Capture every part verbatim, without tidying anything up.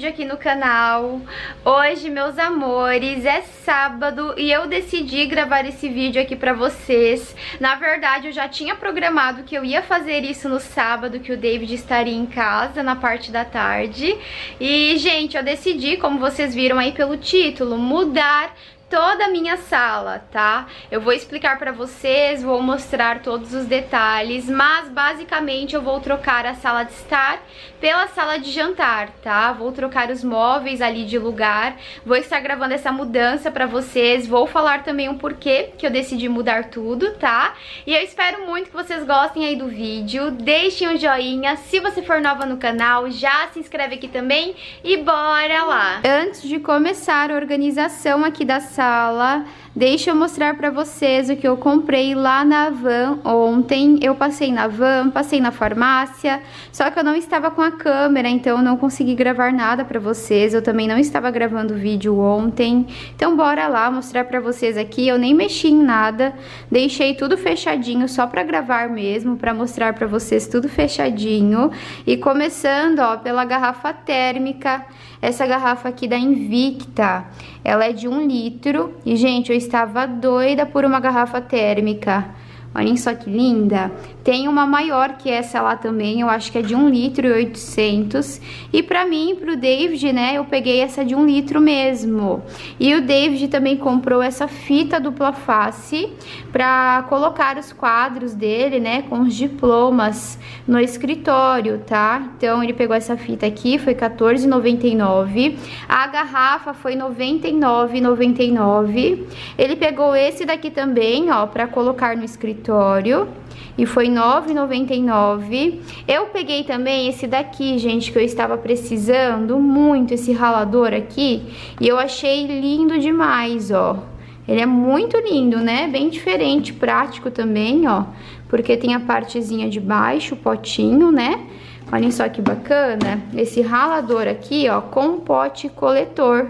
vídeo aqui no canal. Hoje, meus amores, é sábado e eu decidi gravar esse vídeo aqui pra vocês. Na verdade, eu já tinha programado que eu ia fazer isso no sábado, que o David estaria em casa na parte da tarde. E, gente, eu decidi, como vocês viram aí pelo título, mudar toda a minha sala, tá? Eu vou explicar pra vocês, vou mostrar todos os detalhes, mas basicamente eu vou trocar a sala de estar pela sala de jantar, tá? Vou trocar os móveis ali de lugar, vou estar gravando essa mudança pra vocês, vou falar também um porquê que eu decidi mudar tudo, tá? E eu espero muito que vocês gostem aí do vídeo, deixem um joinha, se você for nova no canal, já se inscreve aqui também e bora lá! Antes de começar a organização aqui da sala, deixa eu mostrar pra vocês o que eu comprei lá na Havan ontem. Eu passei na Havan, passei na farmácia, só que eu não estava com a câmera, então eu não consegui gravar nada pra vocês. Eu também não estava gravando vídeo ontem, então bora lá mostrar pra vocês aqui. Eu nem mexi em nada, deixei tudo fechadinho só pra gravar mesmo, pra mostrar pra vocês tudo fechadinho. E começando, ó, pela garrafa térmica. Essa garrafa aqui da Invicta, ela é de um litro. E, gente, eu estava doida por uma garrafa térmica. Olhem só que linda. Tem uma maior que essa lá também, eu acho que é de um litro e oitocentos. E pra mim, pro David, né, eu peguei essa de um litro mesmo. E o David também comprou essa fita dupla face pra colocar os quadros dele, né, com os diplomas no escritório, tá? Então, ele pegou essa fita aqui, foi quatorze reais e noventa e nove centavos. A garrafa foi noventa e nove reais e noventa e nove centavos. Ele pegou esse daqui também, ó, pra colocar no escritório. E foi nove reais e noventa e nove centavos. Eu peguei também esse daqui, gente, que eu estava precisando muito, esse ralador aqui. E eu achei lindo demais, ó. Ele é muito lindo, né? Bem diferente, prático também, ó. Porque tem a partezinha de baixo, o potinho, né? Olhem só que bacana. Esse ralador aqui, ó, com pote coletor.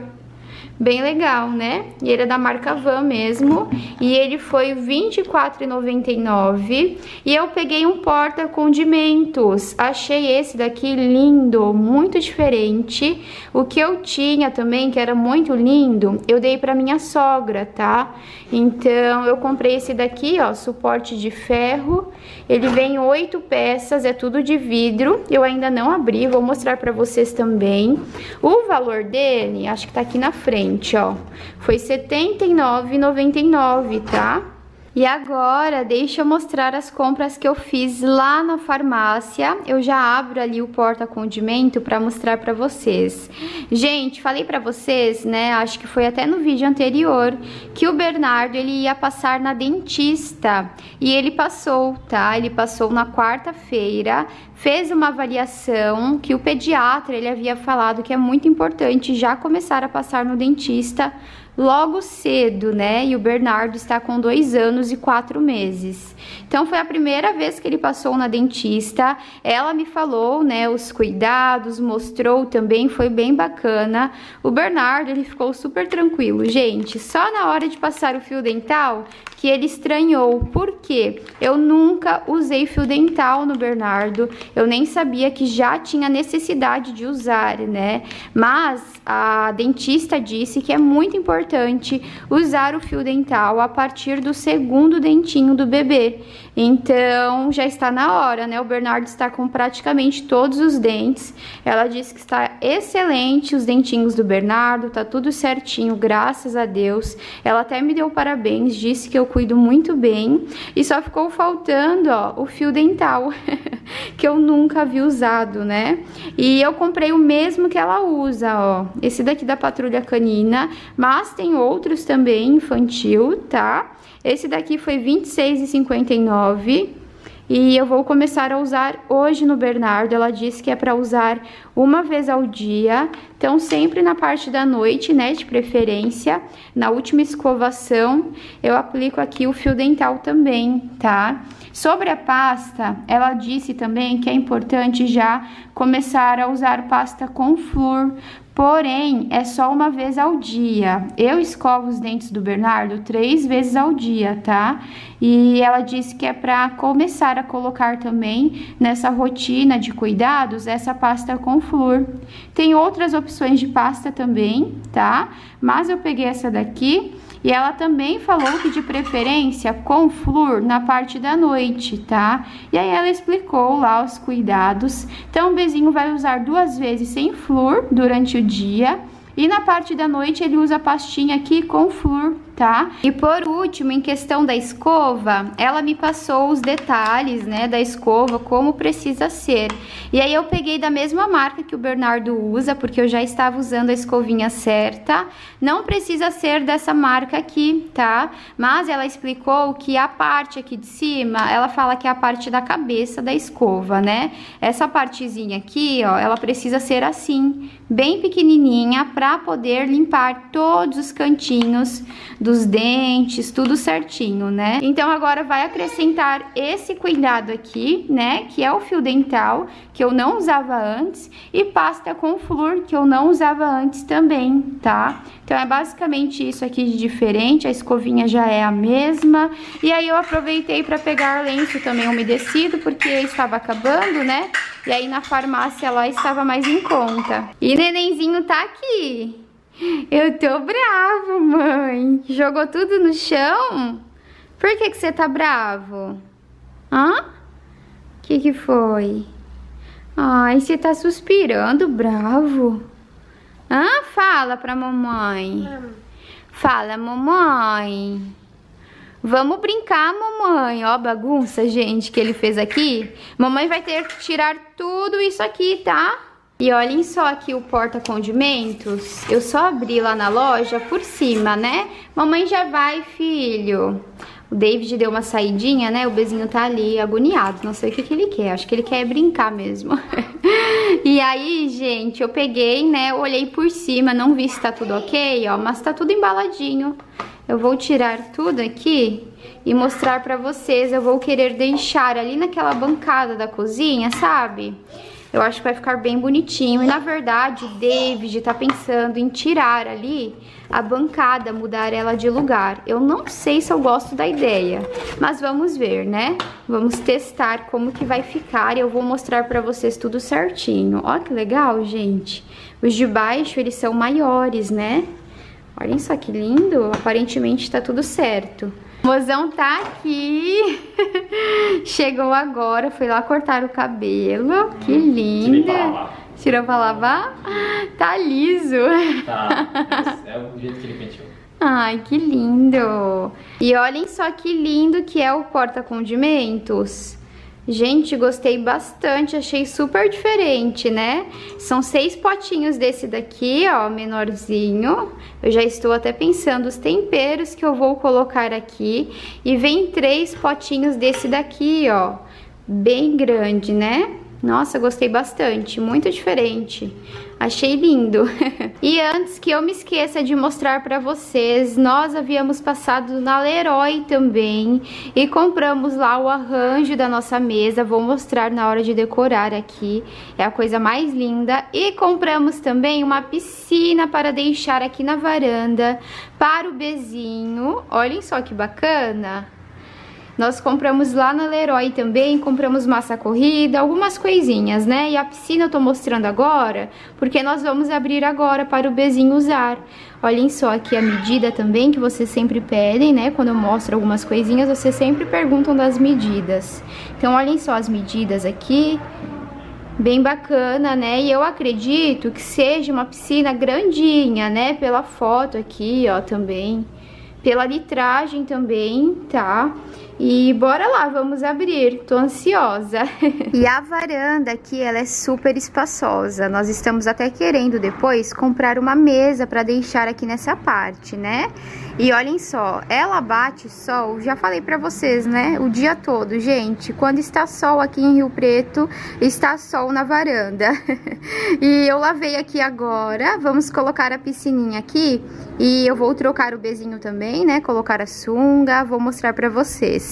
Bem legal, né? E ele é da marca Havan mesmo. E ele foi vinte e quatro reais e noventa e nove centavos. E eu peguei um porta-condimentos. Achei esse daqui lindo, muito diferente. O que eu tinha também, que era muito lindo, eu dei pra minha sogra, tá? Então, eu comprei esse daqui, ó, suporte de ferro. Ele vem oito peças, é tudo de vidro. Eu ainda não abri, vou mostrar pra vocês também. O valor dele, acho que tá aqui na frente. Ó, foi setenta e nove reais e noventa e nove centavos, tá? E agora, deixa eu mostrar as compras que eu fiz lá na farmácia. Eu já abro ali o porta-condimento para mostrar para vocês. Gente, falei para vocês, né, acho que foi até no vídeo anterior, que o Bernardo, ele ia passar na dentista. E ele passou, tá? Ele passou na quarta-feira, fez uma avaliação que o pediatra, ele havia falado que é muito importante já começar a passar no dentista logo cedo, né? E o Bernardo está com dois anos e quatro meses. Então, foi a primeira vez que ele passou na dentista. Ela me falou, né, os cuidados, mostrou também, foi bem bacana. O Bernardo, ele ficou super tranquilo, gente. Só na hora de passar o fio dental que ele estranhou. Por quê? Eu nunca usei fio dental no Bernardo. Eu nem sabia que já tinha necessidade de usar, né? Mas a dentista disse que é muito importante usar o fio dental a partir do segundo dentinho do bebê. Então, já está na hora, né? O Bernardo está com praticamente todos os dentes. Ela disse que está excelente os dentinhos do Bernardo, tá tudo certinho, graças a Deus. Ela até me deu parabéns, disse que eu cuido muito bem. E só ficou faltando, ó, o fio dental, que eu nunca vi usado, né? E eu comprei o mesmo que ela usa, ó. Esse daqui da Patrulha Canina, mas tem outros também, infantil, tá? Esse daqui foi vinte e seis reais e cinquenta e nove centavos. E eu vou começar a usar hoje no Bernardo. Ela disse que é para usar uma vez ao dia. Então, sempre na parte da noite, né, de preferência. Na última escovação, eu aplico aqui o fio dental também, tá? Sobre a pasta, ela disse também que é importante já começar a usar pasta com flúor. Porém, é só uma vez ao dia. Eu escovo os dentes do Bernardo três vezes ao dia, tá? E ela disse que é para começar a colocar também nessa rotina de cuidados essa pasta com flúor. Tem outras opções opções de pasta também, tá? Mas eu peguei essa daqui e ela também falou que de preferência com flúor na parte da noite, tá? E aí ela explicou lá os cuidados. Então o Bezinho vai usar duas vezes sem flúor durante o dia. E na parte da noite ele usa a pastinha aqui com flúor, tá? E por último, em questão da escova, ela me passou os detalhes, né, da escova, como precisa ser. E aí eu peguei da mesma marca que o Bernardo usa, porque eu já estava usando a escovinha certa. Não precisa ser dessa marca aqui, tá? Mas ela explicou que a parte aqui de cima, ela fala que é a parte da cabeça da escova, né? Essa partezinha aqui, ó, ela precisa ser assim, bem pequenininha, pra poder limpar todos os cantinhos dos dentes, tudo certinho, né? Então agora vai acrescentar esse cuidado aqui, né, que é o fio dental, que eu não usava antes, e pasta com flúor, que eu não usava antes também, tá? Então é basicamente isso aqui de diferente, a escovinha já é a mesma. E aí eu aproveitei para pegar lenço também umedecido, porque estava acabando, né? E aí na farmácia lá estava mais em conta. E nenenzinho tá aqui. Eu tô bravo, mãe. Jogou tudo no chão? Por que que você tá bravo? Hã? Que que foi? Ai, você tá suspirando, bravo. Hã? Fala pra mamãe. Fala, mamãe. Vamos brincar, mamãe. Ó a bagunça, gente, que ele fez aqui. Mamãe vai ter que tirar tudo isso aqui, tá? E olhem só aqui o porta-condimentos. Eu só abri lá na loja por cima, né? Mamãe já vai, filho. O David deu uma saidinha, né? O Bezinho tá ali agoniado. Não sei o que que ele quer. Acho que ele quer brincar mesmo. E aí, gente, eu peguei, né? Olhei por cima, não vi se tá tudo ok, ó. Mas tá tudo embaladinho. Eu vou tirar tudo aqui e mostrar pra vocês. Eu vou querer deixar ali naquela bancada da cozinha, sabe? Eu acho que vai ficar bem bonitinho. E na verdade, o David tá pensando em tirar ali a bancada, mudar ela de lugar. Eu não sei se eu gosto da ideia, mas vamos ver, né? Vamos testar como que vai ficar e eu vou mostrar pra vocês tudo certinho. Ó que legal, gente. Os de baixo, eles são maiores, né? Olhem só que lindo. Aparentemente tá tudo certo. O mozão tá aqui. Chegou agora, foi lá cortar o cabelo. Que linda. Tirou pra lavar? Tá liso. Tá, é o jeito que ele penteou. Ai, que lindo. E olhem só que lindo que é o porta-condimentos. Gente, gostei bastante, achei super diferente, né? São seis potinhos desse daqui, ó, menorzinho. Eu já estou até pensando os temperos que eu vou colocar aqui. E vem três potinhos desse daqui, ó, bem grande, né? Nossa, gostei bastante, muito diferente. Achei lindo. E antes que eu me esqueça de mostrar pra vocês, nós havíamos passado na Leroy também e compramos lá o arranjo da nossa mesa. Vou mostrar na hora de decorar aqui. É a coisa mais linda. E compramos também uma piscina para deixar aqui na varanda para o Bezinho. Olhem só que bacana. Nós compramos lá na Leroy também, compramos massa corrida, algumas coisinhas, né? E a piscina eu tô mostrando agora, porque nós vamos abrir agora para o Bezinho usar. Olhem só aqui a medida também, que vocês sempre pedem, né? Quando eu mostro algumas coisinhas, vocês sempre perguntam das medidas. Então, olhem só as medidas aqui. Bem bacana, né? E eu acredito que seja uma piscina grandinha, né? Pela foto aqui, ó, também. Pela litragem também, tá? E bora lá, vamos abrir. Tô ansiosa. E a varanda aqui, ela é super espaçosa. Nós estamos até querendo depois comprar uma mesa pra deixar aqui nessa parte, né? E olhem só, ela bate sol, já falei pra vocês, né? O dia todo, gente. Quando está sol aqui em Rio Preto, está sol na varanda. E eu lavei aqui agora. Vamos colocar a piscininha aqui. E eu vou trocar o Bezinho também, né? Colocar a sunga. Vou mostrar pra vocês.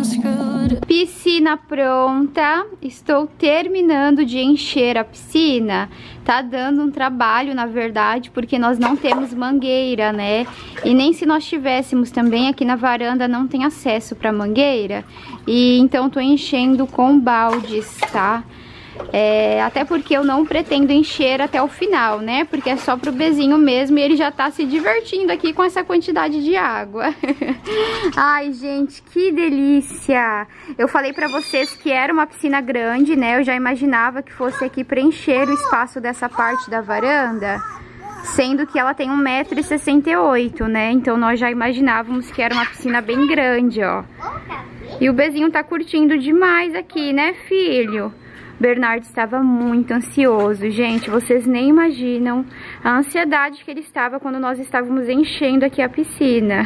Piscina pronta, estou terminando de encher a piscina. Tá dando um trabalho, na verdade, porque nós não temos mangueira, né? E nem se nós tivéssemos também, aqui na varanda não tem acesso para mangueira. E então tô enchendo com baldes, tá? É, até porque eu não pretendo encher até o final, né? Porque é só pro bezinho mesmo e ele já tá se divertindo aqui com essa quantidade de água. Ai, gente, que delícia! Eu falei pra vocês que era uma piscina grande, né? Eu já imaginava que fosse aqui preencher o espaço dessa parte da varanda, sendo que ela tem um metro e sessenta e oito, né? Então nós já imaginávamos que era uma piscina bem grande, ó. E o bezinho tá curtindo demais aqui, né, filho? Bernardo estava muito ansioso, gente, vocês nem imaginam a ansiedade que ele estava quando nós estávamos enchendo aqui a piscina.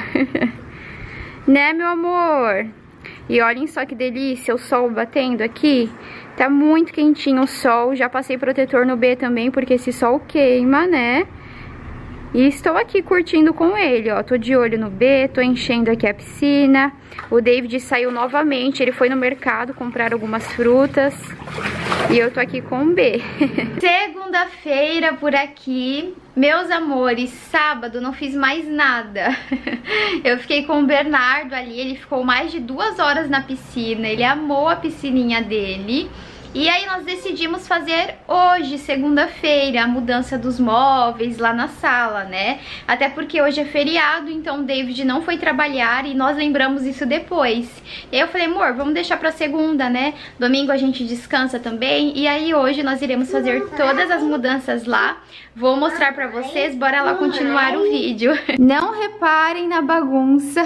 Né, meu amor? E olhem só que delícia, o sol batendo aqui. Tá muito quentinho o sol, já passei protetor no B também, porque esse sol queima, né? E estou aqui curtindo com ele, ó, tô de olho no B, tô enchendo aqui a piscina. O David saiu novamente, ele foi no mercado comprar algumas frutas. E eu tô aqui com o B. Segunda-feira por aqui. Meus amores, sábado não fiz mais nada. Eu fiquei com o Bernardo ali, ele ficou mais de duas horas na piscina. Ele amou a piscininha dele. E aí nós decidimos fazer hoje, segunda-feira, a mudança dos móveis lá na sala, né? Até porque hoje é feriado, então o David não foi trabalhar e nós lembramos isso depois. E aí eu falei, amor, vamos deixar pra segunda, né? Domingo a gente descansa também. E aí hoje nós iremos fazer todas as mudanças lá. Vou mostrar pra vocês, bora lá continuar o vídeo. Não reparem na bagunça.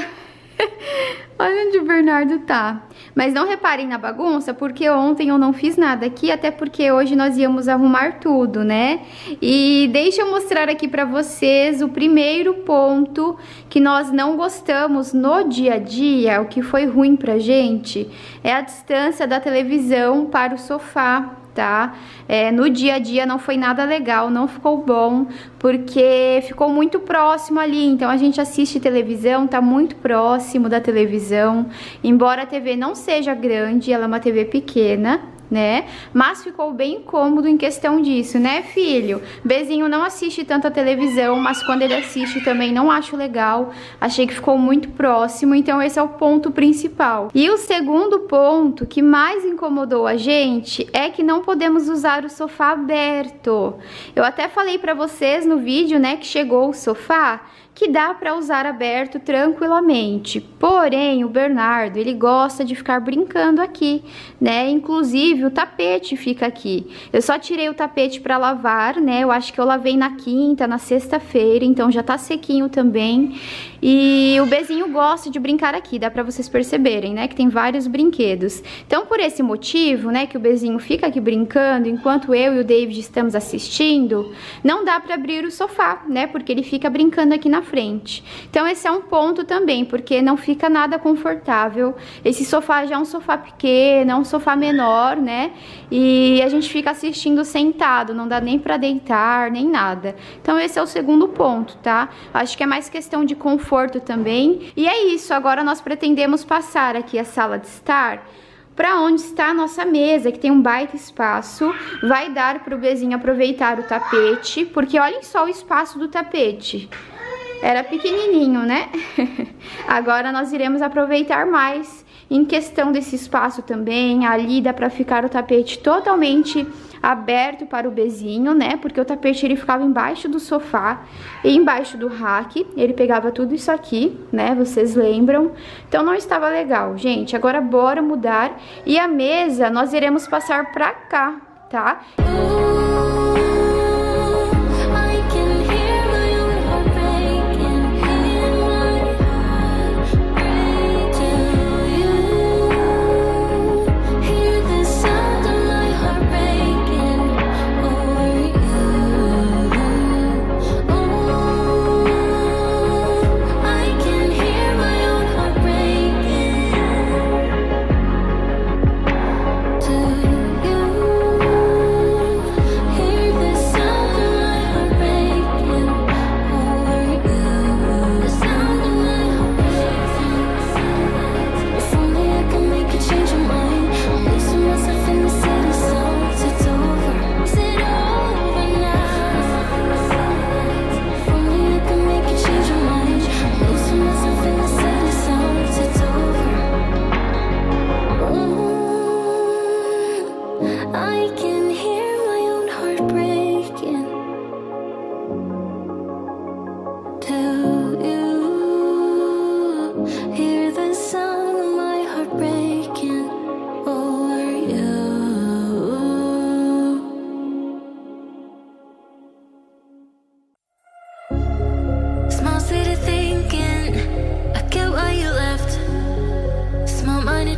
Olha onde o Bernardo tá. Mas não reparem na bagunça, porque ontem eu não fiz nada aqui, até porque hoje nós íamos arrumar tudo, né? E deixa eu mostrar aqui pra vocês o primeiro ponto que nós não gostamos no dia a dia, o que foi ruim pra gente, é a distância da televisão para o sofá, tá? É, no dia a dia não foi nada legal, não ficou bom, porque ficou muito próximo ali, então a gente assiste televisão, tá muito próximo da televisão, embora a T V não seja grande, ela é uma T V pequena, né? Mas ficou bem cômodo em questão disso, né, filho? Bezinho não assiste tanto a televisão, mas quando ele assiste também não acho legal. Achei que ficou muito próximo, então esse é o ponto principal. E o segundo ponto que mais incomodou a gente é que não podemos usar o sofá aberto. Eu até falei pra vocês no vídeo, né, que chegou o sofá, que dá para usar aberto tranquilamente. Porém, o Bernardo, ele gosta de ficar brincando aqui, né? Inclusive, o tapete fica aqui. Eu só tirei o tapete para lavar, né? Eu acho que eu lavei na quinta, na sexta-feira, então já tá sequinho também. E o Bezinho gosta de brincar aqui, dá para vocês perceberem, né? Que tem vários brinquedos. Então, por esse motivo, né, que o Bezinho fica aqui brincando, enquanto eu e o David estamos assistindo, não dá para abrir o sofá, né? Porque ele fica brincando aqui na frente. Então esse é um ponto também, porque não fica nada confortável. Esse sofá já é um sofá pequeno, é um sofá menor, né? E a gente fica assistindo sentado, não dá nem pra deitar, nem nada. Então esse é o segundo ponto, tá? Acho que é mais questão de conforto também. E é isso, agora nós pretendemos passar aqui a sala de estar para onde está a nossa mesa, que tem um baita espaço. Vai dar para o Bezinho aproveitar o tapete, porque olhem só o espaço do tapete. Era pequenininho, né? Agora nós iremos aproveitar mais em questão desse espaço também. Ali dá pra ficar o tapete totalmente aberto para o Bezinho, né? Porque o tapete ele ficava embaixo do sofá e embaixo do rack. Ele pegava tudo isso aqui, né? Vocês lembram? Então não estava legal, gente. Agora bora mudar. E a mesa nós iremos passar pra cá, tá?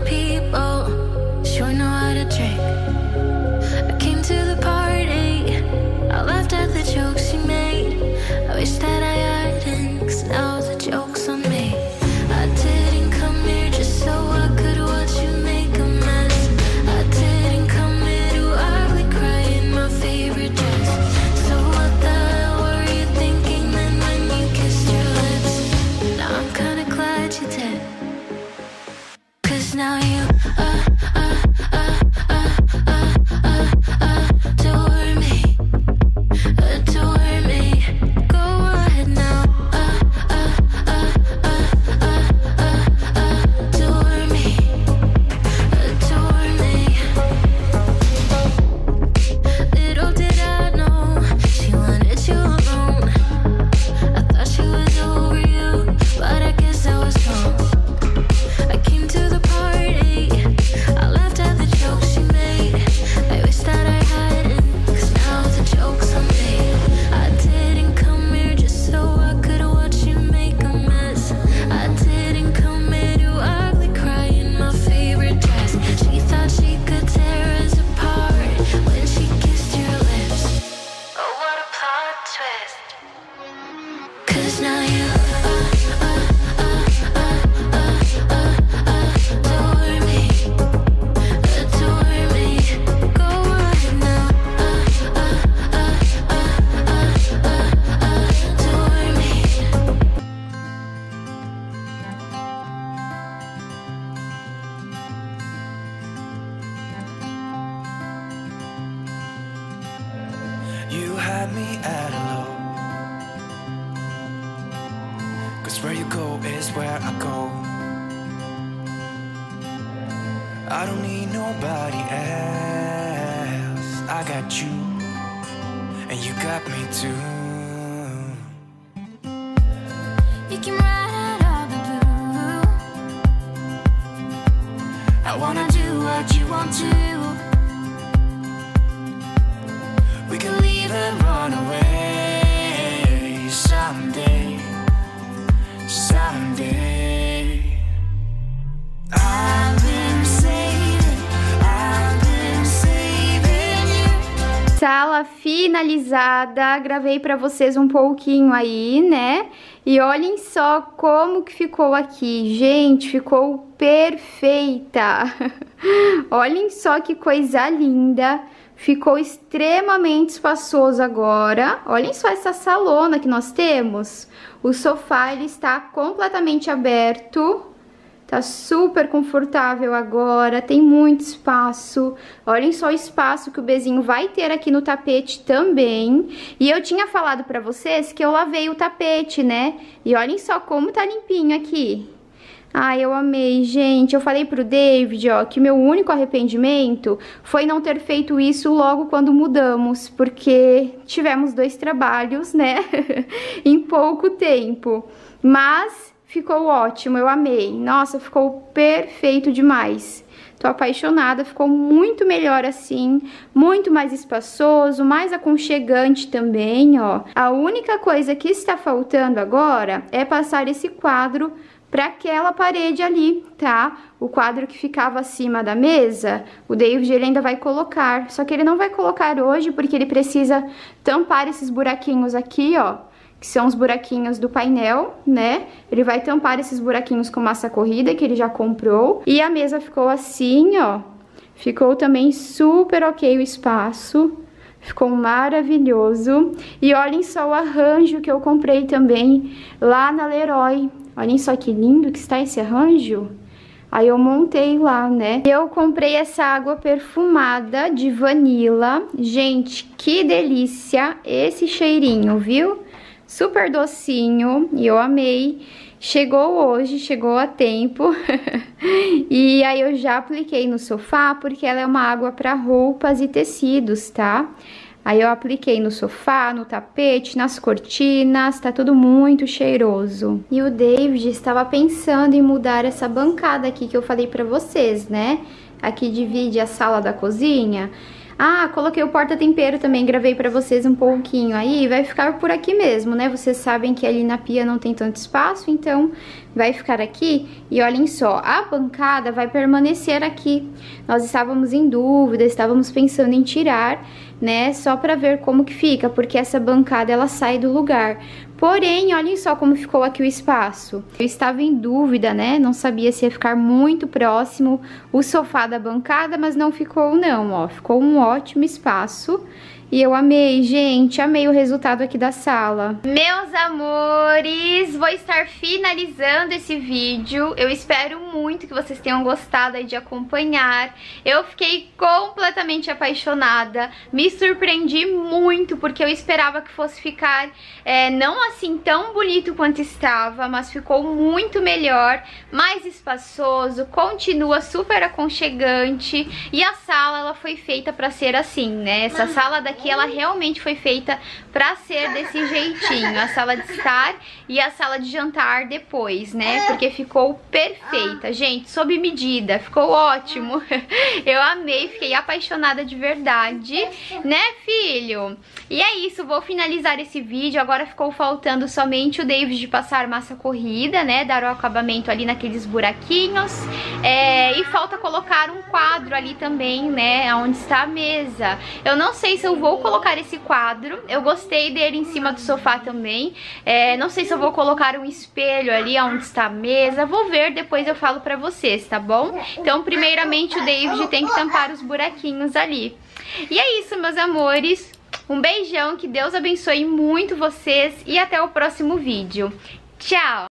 people sure know how to drink. I came to the party, I laughed at the jokes she made. I wish that I hadn't, cause now the joke's on me. I didn't come here just so I could watch you make a mess. I didn't come here to ugly cry in my favorite dress. So what the hell were you thinking then when you kissed your lips? Now I'm kinda glad you did, cause now you uh, uh, uh, uh, uh, uh, uh, adore me, adore me. Go ahead now, uh, uh, uh, uh, uh, uh, uh, adore me, adore me. Little did I know she wanted you alone. I thought she was over you, but I guess I was wrong. I came to the party, I laughed at the jokes she made. I wish that I hadn't, cause now the joke's on me. I didn't come here just so I could watch you make a mess. I didn't come here to ugly cry in my favorite dress. She thought she could tear us apart when she kissed your lips. Oh, what a plot twist. Cause now you uh, uh, uh, uh, uh, uh, uh, adore me, adore me. Go ahead now, uh, uh, uh, uh, uh, uh, uh, adore me. You had me at a low, cause where you go is where I go. I don't need nobody else. I got you, and you got me too. You came right out of the blue. I wanna do what you want to. We can leave and run away someday, someday. I've been saving, I've been saving you. Sala finalizada, gravei pra vocês um pouquinho aí, né? E olhem só como que ficou aqui, gente, ficou perfeita. Olhem só que coisa linda, ficou extremamente espaçoso agora. Olhem só essa salona que nós temos. O sofá, ele está completamente aberto. Tá super confortável agora, tem muito espaço. Olhem só o espaço que o Bezinho vai ter aqui no tapete também. E eu tinha falado pra vocês que eu lavei o tapete, né? E olhem só como tá limpinho aqui. Ai, eu amei, gente. Eu falei pro David, ó, que meu único arrependimento foi não ter feito isso logo quando mudamos, porque tivemos dois trabalhos, né? Em pouco tempo. Mas ficou ótimo, eu amei. Nossa, ficou perfeito demais. Tô apaixonada, ficou muito melhor assim, muito mais espaçoso, mais aconchegante também, ó. A única coisa que está faltando agora é passar esse quadro para aquela parede ali, tá? O quadro que ficava acima da mesa, o David ele ainda vai colocar, só que ele não vai colocar hoje porque ele precisa tampar esses buraquinhos aqui, ó, que são os buraquinhos do painel, né? Ele vai tampar esses buraquinhos com massa corrida que ele já comprou. E a mesa ficou assim, ó. Ficou também super ok o espaço. Ficou maravilhoso. E olhem só o arranjo que eu comprei também lá na Leroy. Olhem só que lindo que está esse arranjo. Aí eu montei lá, né? Eu comprei essa água perfumada de vanila. Gente, que delícia esse cheirinho, viu? Super docinho e eu amei. Chegou hoje, chegou a tempo. E aí eu já apliquei no sofá porque ela é uma água para roupas e tecidos, tá? Aí eu apliquei no sofá, no tapete, nas cortinas, tá tudo muito cheiroso. E o David estava pensando em mudar essa bancada aqui que eu falei pra vocês, né? Aqui divide a sala da cozinha. Ah, coloquei o porta-tempero também, gravei pra vocês um pouquinho aí, vai ficar por aqui mesmo, né? Vocês sabem que ali na pia não tem tanto espaço, então vai ficar aqui. E olhem só, a bancada vai permanecer aqui. Nós estávamos em dúvida, estávamos pensando em tirar, né, só para ver como que fica, porque essa bancada ela sai do lugar. Porém, olhem só como ficou aqui o espaço. Eu estava em dúvida, né, não sabia se ia ficar muito próximo o sofá da bancada, mas não ficou não, ó, ficou um ótimo espaço. E eu amei, gente, amei o resultado aqui da sala. Meus amores, vou estar finalizando esse vídeo. Eu espero muito que vocês tenham gostado aí de acompanhar. Eu fiquei completamente apaixonada, me surpreendi muito, porque eu esperava que fosse ficar é, não assim tão bonito quanto estava, mas ficou muito melhor, mais espaçoso, continua super aconchegante. E a sala, ela foi feita pra ser assim, né? Essa sala daqui que ela realmente foi feita pra ser desse jeitinho, a sala de estar e a sala de jantar depois, né, porque ficou perfeita, gente, sob medida, ficou ótimo. Eu amei, fiquei apaixonada de verdade, né, filho? E é isso, vou finalizar esse vídeo. Agora ficou faltando somente o David passar massa corrida, né, dar o acabamento ali naqueles buraquinhos, é, e falta colocar um quadro ali também, né, onde está a mesa. Eu não sei se eu vou Vou colocar esse quadro, eu gostei dele em cima do sofá também, é, não sei se eu vou colocar um espelho ali onde está a mesa, vou ver, depois eu falo pra vocês, tá bom? Então, primeiramente o David tem que tampar os buraquinhos ali. E é isso, meus amores, um beijão, que Deus abençoe muito vocês e até o próximo vídeo. Tchau!